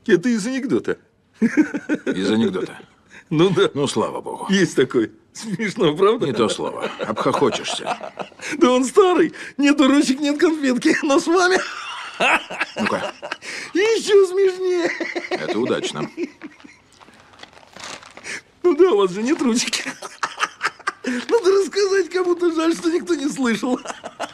Это из анекдота. Из анекдота. Ну да. Ну, слава богу. Есть такой. Смешно, правда? Не то слово. Обхохочешься. Да он старый. Нет ручек, нет конфетки. Но с вами Ну-ка, еще смешнее. это удачно. Ну да, у вас же нет ручки. Надо рассказать кому-то, жаль, что никто не слышал.